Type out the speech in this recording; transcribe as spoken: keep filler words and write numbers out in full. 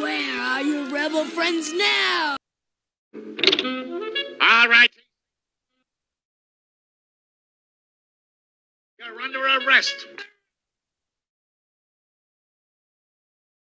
Where are your rebel friends now? All right. You're under arrest.